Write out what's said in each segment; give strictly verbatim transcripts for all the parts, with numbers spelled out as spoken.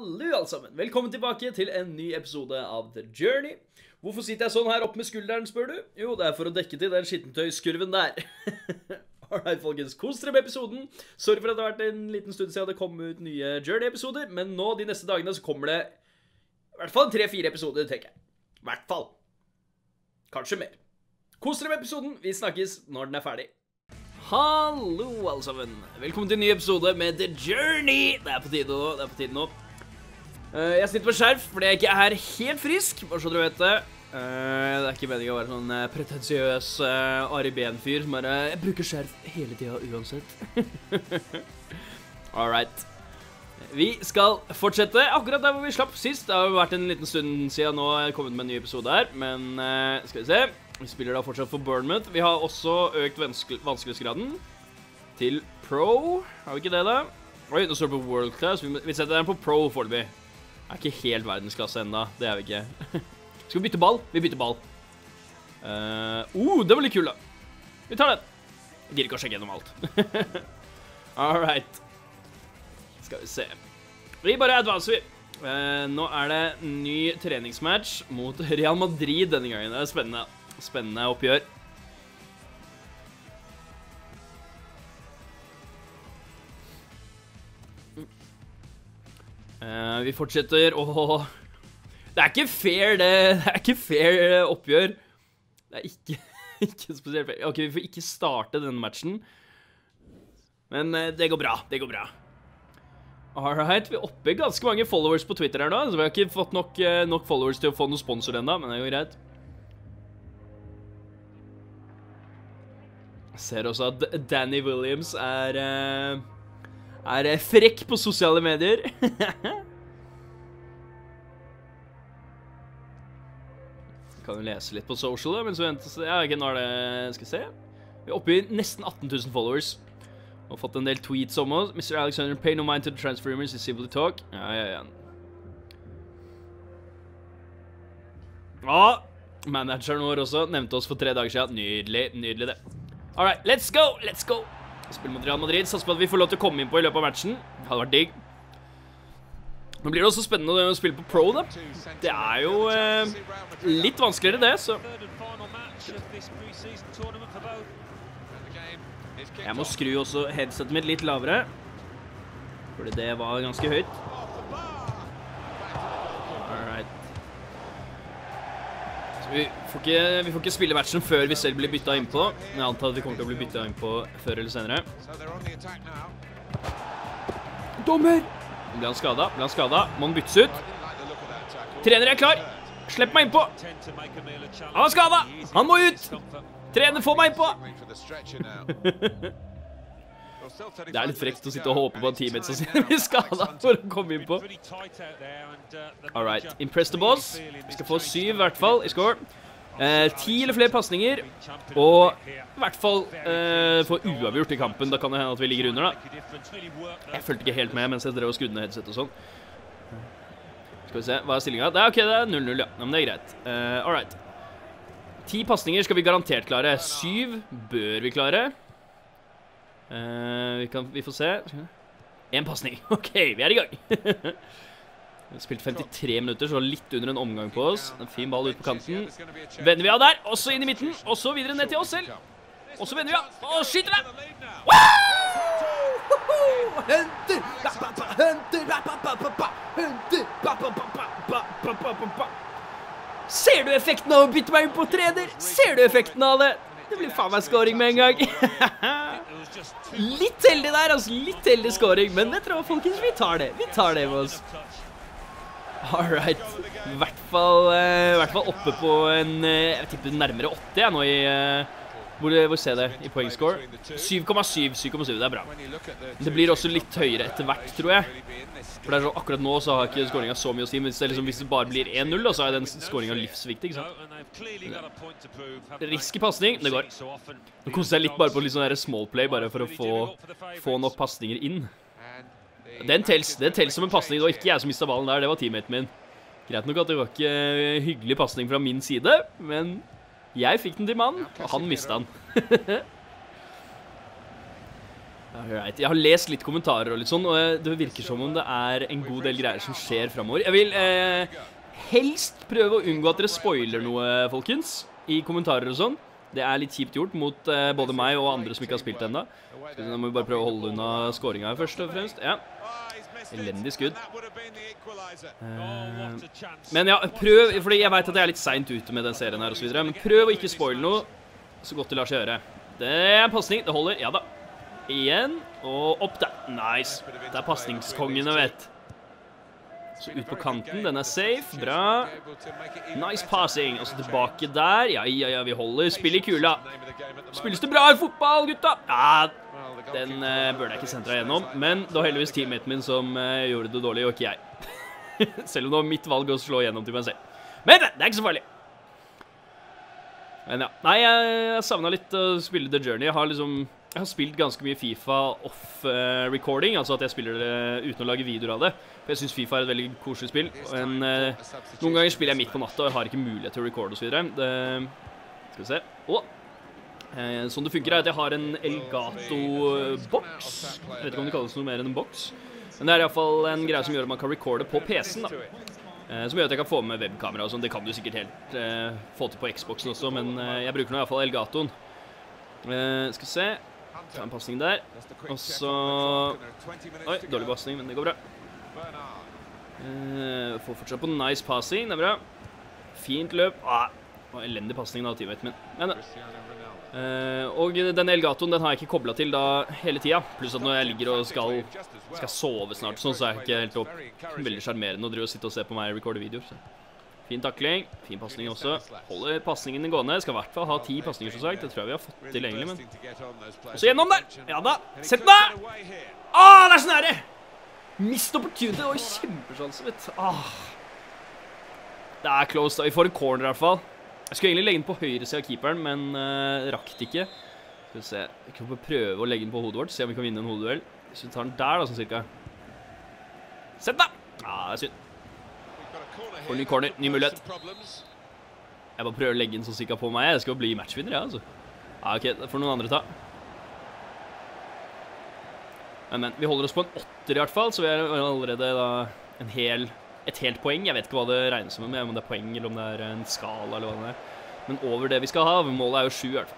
Hallo alle sammen, velkommen tilbake til en ny episode av The Journey. Hvorfor sitter jeg sånn her opp med skulderen, spør du? Jo, det er for å dekke til den skittentøyskurven der. Alright folkens, kos dere med episoden. Sorry for at det har vært en liten stund siden det kom ut nye Journey-episoder, men nå de neste dagene så kommer det i hvert fall tre-fire episoder, tenker jeg. I hvert fall. Kanskje mer. Kos dere med episoden, vi snakkes når den er ferdig. Hallo alle sammen, velkommen til en ny episode med The Journey. Det er på tide nå, det er på tide nå. Uh, jeg sitter på skjerf fordi jeg ikke er helt frisk, bare så dere vet det. Uh, det er ikke meningen å være sånn uh, pretensiøs uh, Ari Ben-fyr som bare, jeg bruker skjerf hele tiden uansett. Alright. Vi skal fortsette akkurat der hvor vi slapp sist. Det har jo vært en liten stund siden nå jeg har kommet med en ny episode her, men uh, skal vi se. Vi spiller da fortsatt for Bournemouth. Vi har også økt vanskelighetsgraden til Pro. Har vi ikke det da? Oi, nå står det på World Class. Vi, vi setter den på Pro foreløpig. Det er ikke helt verdensklasse enda. Det er vi ikke. Skal vi bytte ball? Vi bytter ball. Uh, oh, det var litt kul da. Vi tar den. Jeg gir ikke å sjekke gjennom alt. Alright. Skal vi se. Vi bare advancer vi. Uh, nå er det ny treningsmatch mot Real Madrid denne gangen. Det er spennende. Spennende oppgjør. Uh, vi fortsetter og det er ikke fair det, det er ikke fair oppgjør. Det er ikke, ikke spesielt fair. Ok, vi får ikke starte denne matchen. Men uh, det går bra, det går bra. Alright, vi er oppe ganske mange followers på Twitter her nå, så vi har ikke fått nok, uh, nok followers til å få noen sponsor enda, men det er jo greit. Jeg ser også at Danny Williams er, uh, er frekk på sosiale medier. Kan jo lese litt på social da, mens vi venter. Ja, ikke nå er det, skal vi se. Vi er oppe i nesten atten tusen followers. Og fått en del tweets om oss. mister Alexander, pay no mind to the transfer rumors, is simply talk. Ja, ja, ja. Ja, manageren vår også nevnte oss for tre dager siden. Nydelig, nydelig det. Alright, let's go, let's go. Spiller mot Real Madrid, satser på at vi får lov til å komme inn på i løpet av matchen. Det hadde vært digg. Nå blir det også spennende å spille på Pro da. Det er jo eh, litt vanskeligere det, så. Jeg må skru også headsetet mitt litt lavere. Fordi det var ganske høyt. Alright. Vi får, ikke, vi får ikke spille matchen før vi selv blir byttet inn på. Men jeg antar at vi kommer til å bli byttet inn på før eller senere. Dommer! Blir han skadet? Blir han skadet? Må han byttes ut? Trener er klar! Slipp meg inn på! Han er skadet! Han må ut! Trener, få meg inn på! Det er litt frekt å sitte og håpe på en teammate som sier vi skadet for å komme inn på. Alright, impress the boss. Vi skal få syv i hvert fall i score. Eh, ti eller flere passninger, og i hvert fall eh, få uavgjort i kampen. Da kan det hende at vi ligger under da. Jeg følte ikke helt med mens jeg drev og skrudde ned headset og sånn. Skal vi se, hva er stillingen? Det er ok, det er null null, ja. Ja, men det er greit. Eh, alright. ti passninger skal vi garantert klare. syv bør vi klare. Uh, vi, kan, vi får se. En passning. Ok, vi er i gang. Vi har spilt femtitre minutter, så litt under en omgang på oss. En fin ball ut på kanten. Vender vi av der, også inn i midten. Og så videre ned til oss selv. Og så vender vi av. Og skyter det! Hunter! Hunter! Ser du effekten av å bytte meg inn på trener? Ser du effekten av det? Det blir faen meg scoring med en gang. Litt heldig der, altså. Litt heldig scoring. Men jeg tror folkens, vi tar det. Vi tar det med oss. Alright. I hvert fall, uh, i hvert fall oppe på en, uh, jeg tipper nærmere åtti jeg nå i, uh, hvor, hvor ser det i poengscore? syv komma syv, syv komma syv, det er bra. Det blir også litt høyere etter hvert, tror jeg. For det er så, akkurat nå så har ikke scoringen så mye å si, men hvis det, liksom, hvis det bare blir en null, så er den scoringen livsviktig, ikke sant? Risky passning, det går. Nå koster jeg litt bare på litt sånn her small play, bare for å få, få nok passninger inn. Den tels, det tels som en passning, det var ikke jeg som mistet ballen der, det var teammaten min. Greit nok at det var ikke hyggelig passning fra min side, men jeg fikk den til mannen, og han mistet den. Alright, jeg har lest litt kommentarer og litt sånn, og det virker som om det er en god del greier som skjer fremover. Jeg vil eh, helst prøve å unngå at dere spoiler noe, folkens, i kommentarer og sånn. Det er litt kjipt gjort mot eh, både meg og andre som ikke har spilt enda. Så da må vi bare prøve å holde unna scoringen her først og fremst. Ja, elendig skudd. Eh, men ja, prøv, fordi jeg vet at jeg er litt sent ute med den serien her og så videre, men prøv å ikke spoile noe så godt det lar seg gjøre. Det er en passning, det holder, ja da. Igjen, og opp der. Nice. Det er passningskongene, vet. Så ut på kanten, den er safe, bra. Nice passing, og så tilbake der. Ja, ja, ja, vi holder spill i kula. Spilles det bra i fotball, gutta? Ja, den uh, burde jeg ikke sentra gjennom, men det var heldigvis teammaten min som uh, gjorde det dårlig, og ikke jeg. Selv om det var mitt valg å slå gjennom til meg selv. Men det er ikke så farlig. Men ja, nei, jeg savnet litt å spille The Journey. Jeg har liksom... Jeg har spilt ganske mye FIFA off-recording, uh, altså at jeg spiller det uten å lage videoer av det. For jeg synes FIFA er et veldig koselig spill, men uh, noen ganger spiller jeg midt på natta, og jeg har ikke mulighet til å recorde og så videre. Det, skal vi se. Å! Uh, sånn det funker er at jeg har en Elgato-boks. Jeg vet ikke om det kalles noe mer enn en boks. Men det er i hvert fall en greie som gjør at man kan recorde på P C-en da. Uh, som gjør at jeg kan få med webkamera og sånn. Det kan du sikkert helt uh, få til på Xboxen også, men uh, jeg bruker nå i hvert fall Elgatoen. Uh, skal vi se. Ta en passning der, og så... Oi, dårlig passning, men det går bra. Uh, får fortsatt på nice passing, det er bra. Fint løp. Ah, elendig passning da, teammaten min. Men, uh, og denne Elgatoen, den har jeg ikke koblet til da hele tiden. Pluss at når jeg ligger og skal, skal sove snart, sånn, så er jeg ikke helt opp. Veldig charmerende å drive og sitte og se på meg recorde videoer. Så. Fin takling, fin passning også. Holder passningen gående. Skal i hvert fall ha ti passninger, som sagt. Det tror jeg vi har fått til egentlig, men... Og så gjennom der! Ja da! Sett den der! Åh, det er så nære! Missed opportunity. Det var jo kjempesjanse, vet du. Åh. Det er close da. Vi får en corner i hvert fall. Jeg skulle egentlig legge den på høyre siden av keeperen, men uh, rakk det ikke. Skal vi se. Vi kan prøve å legge den på hodet vårt, se om vi kan vinne en hodeduell. Hvis vi tar den der da, sånn cirka. Sett den da! Ja, det er synd. For ny corner, ny mulighet. Jeg bare prøver å legge den sånn cirka på meg. Jeg skal bli matchvinner, ja, altså. Ja, ok, det får noen andre ta. Men, men, vi holder oss på en åtter i hvert fall, så vi er allerede da en hel, et helt poeng. Jeg vet ikke hva det regner som med, om det er poeng, eller om det er en skala, eller hva det er. Men over det vi skal ha, målet er jo sju i hvert fall.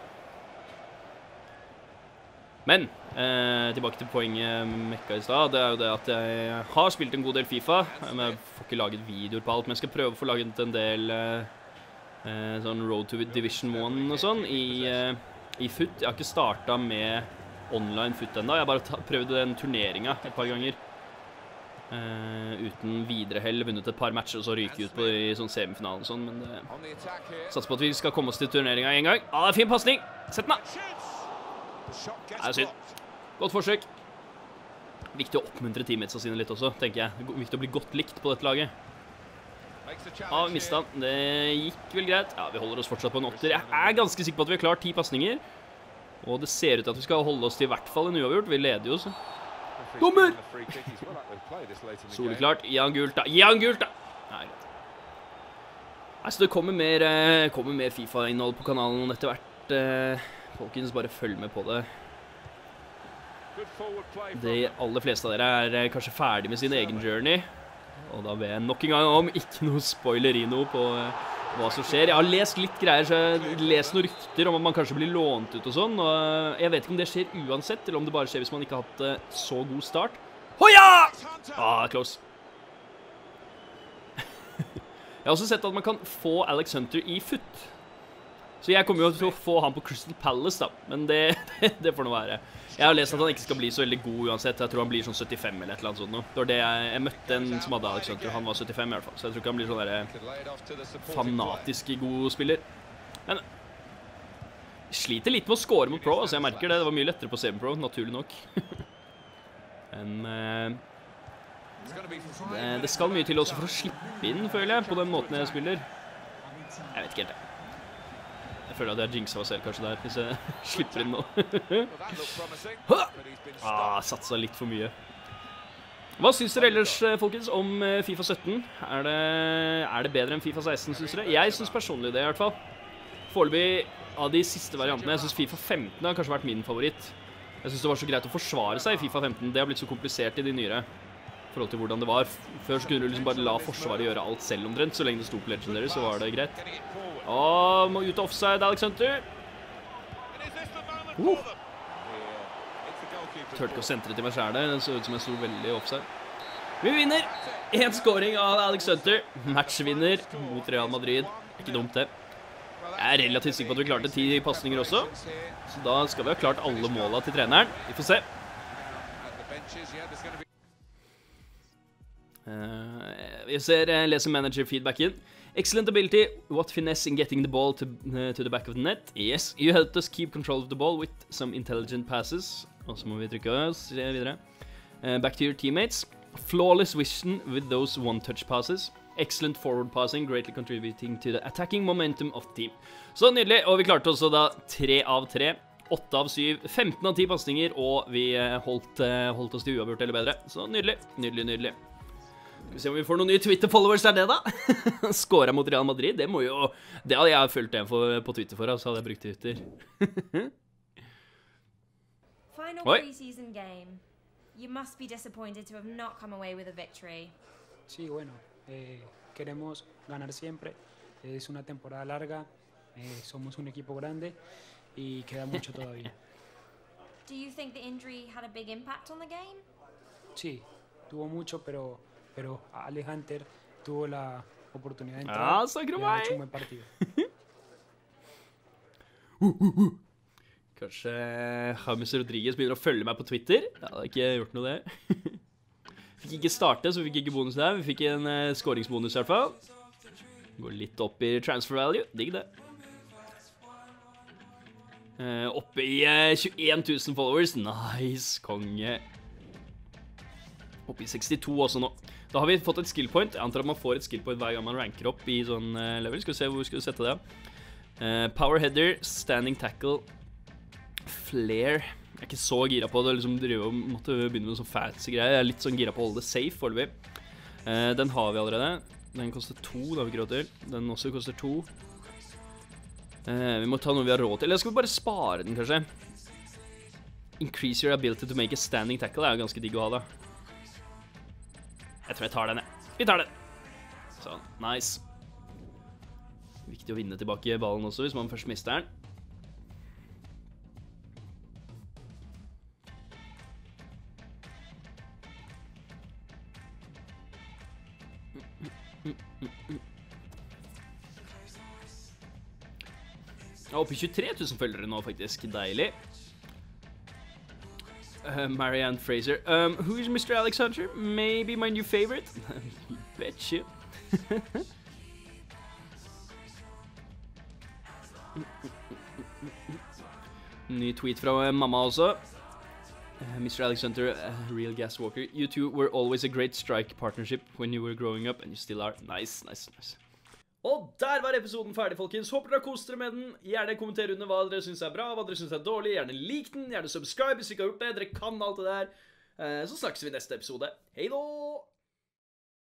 Men, eh, tilbake til poenget mekka i sted, det er jo det at jeg har spilt en god del FIFA, men jeg får ikke laget videoer på alt, men jeg skal prøve å få laget en del eh, sånn Road to Division one og sånn i, eh, i Foot. Jeg har ikke startet med online Foot enda, jeg har bare prøvd den turneringen et par ganger. Eh, uten videre hell, vunnet et par matcher og så ryker ut på i sånn semifinalen og sånn, men det satser på at vi skal komme oss til turneringen en gang. Ah, det er fin passning! Sett den da! Det er synd. Godt forsøk. Viktig å oppmuntre teammatesa sine litt også, tenker jeg. Viktig å bli godt likt på dette laget. Ja, vi mistet han. Det gikk vel greit. Ja, vi holder oss fortsatt på en åtter. Jeg er ganske sikker på at vi har klart ti passninger. Og det ser ut til at vi skal holde oss til i hvert fall en uavgjort. Vi leder jo, så. Dommer! Soleklart. Gi han gult da. Gi han gult da! Nei, greit. Nei, så det kommer mer, kommer mer FIFA-innhold på kanalen etter hvert. Folkens, bare følg med på det. De aller fleste av dere er kanskje ferdig med sin egen journey. Og da ber jeg nok en gang om ikke noe spoilerino på hva som skjer. Jeg har lest litt greier, så jeg har lest noen rykter om at man kanskje blir lånt ut og sånn. Og jeg vet ikke om det skjer uansett, eller om det bare skjer hvis man ikke har hatt så god start. Hoja! Ah, close. Jeg har også sett at man kan få Alex Hunter i Foot. Så jeg kommer jo til å få han på Crystal Palace da, men det, det, det får nå være. Jeg har lest at han ikke skal bli så veldig god uansett, jeg tror han blir sånn syttifem eller et eller annet sånt nå. Det var det jeg, jeg møtte en som hadde Alex Hunter, han var syttifem i hvert fall, så jeg tror ikke han blir sånn der fanatisk god spiller. Men jeg sliter litt med å score mot Pro, altså jeg merker det, det var mye lettere på semi-pro, naturlig nok. Men eh, det, det skal mye til også for å slippe inn, føler jeg, på den måten jeg spiller. Jeg vet ikke helt det. Jeg føler at jeg jinxet meg selv kanskje der, hvis jeg slipper inn nå. ah, satset litt for mye. Hva synes dere ellers, folkens, om FIFA sytten? Er det, er det bedre enn FIFA seksten, synes dere? Jeg synes personlig det, i hvert fall. Foreløpig av de siste variantene, jeg synes FIFA femten har kanskje vært min favoritt. Jeg synes det var så greit å forsvare seg i FIFA femten. Det har blitt så komplisert i de nyere. I forhold til hvordan det var. Før så kunne du liksom bare la forsvaret gjøre alt selv omtrent. Så lenge det sto på Legendary, så var det greit. Åh, må ut av offside, Alex Hunter. Uh. Tørte ikke å sentre til meg selv det. Det så ut som jeg sto veldig offside. Vi vinner. En scoring av Alex Hunter. Matchvinner mot Real Madrid. Ikke dumt det. Jeg er relativt sikker på at vi klarte ti passninger også. Så da skal vi ha klart alle målene til treneren. Vi får se. Uh, vi ser, uh, leser manager-feedbacken. Excellent ability. What finesse in getting the ball to, uh, to the back of the net. Yes, you helped us keep control of the ball with some intelligent passes. Og så må vi trykke oss videre. Uh, back to your teammates. Flawless vision with those one-touch passes. Excellent forward passing, greatly contributing to the attacking momentum of the team. Så nydelig, og vi klarte også da tre av tre, åtte av syv, femten av ti passninger, og vi holdt, holdt oss til uavgjort eller bedre. Så nydelig, nydelig, nydelig. Skal vi se om vi får noen nye Twitter-followers der det da? Skåret mot Real Madrid, det må jo... Det hadde jeg følt en for, på Twitter for, så hadde jeg brukt Twitter. Final preseason game. You must be disappointed to have not come away with a victory. Sí, bueno. Eh, queremos ganar siempre, es una temporada larga, eh, somos un equipo grande y queda mucho todavía. Do you think the injury had a big impact on the game? Sí, tuvo mucho, pero, pero Alex Hunter tuvo la oportunidad de entrar ah, y ha hecho un buen partido. uh, uh, uh. Kanskje James Rodriguez begynner å følge meg på Twitter? Jeg hadde ikke gjort noe der. Fikk ikke starte, så vi fikk ikke bonus der. Vi fikk en uh, skåringsbonus i hvert fall. Går litt opp i transfer value. Digg det. Uh, oppe i uh, tjueen tusen followers. Nice, konge. Oppe i sekstito også nå. Da har vi fått et skill point. Jeg antar at man får et skill point hver gang man ranker opp i sånn uh, level. Skal vi se hvor skal vi sette det. Uh, power header, standing tackle, flare. Jeg er ikke så gira på det, liksom drive og måtte begynne med noen sånn fancy greier. Jeg er litt sånn gira på å holde det safe foreløpig. Eh, den har vi allerede. Den koster to, det har vi ikke råd til. Den også koster to. Eh, vi må ta noe vi har råd til. Eller skal vi bare spare den, kanskje? Increase your ability to make a standing tackle er jo ganske digg å ha, da. Jeg tror jeg tar den, jeg. Vi tar den. Sånn, nice. Viktig å vinne tilbake ballen også, hvis man først mister den. Jeg er oppe i tjuetre tusen følgere nå, faktisk. Deilig. Uh, Marianne Fraser. Um, who is mister Alex Hunter? Maybe my new favorite? Bet you. Ny tweet fra mamma også. Uh, mister Alex Hunter, uh, real gas walker. You two were always a great strike partnership when you were growing up, and you still are. Nice, nice, nice. Og der var episoden ferdig, folkens. Håper dere koser dere med den. Gjerne kommenter under hva dere synes er bra, hva dere synes er dårlig. Gjerne lik den, gjerne subscribe hvis dere ikke har gjort det. Dere kan alt det der. Uh, så snakkes vi i neste episode. Hei da!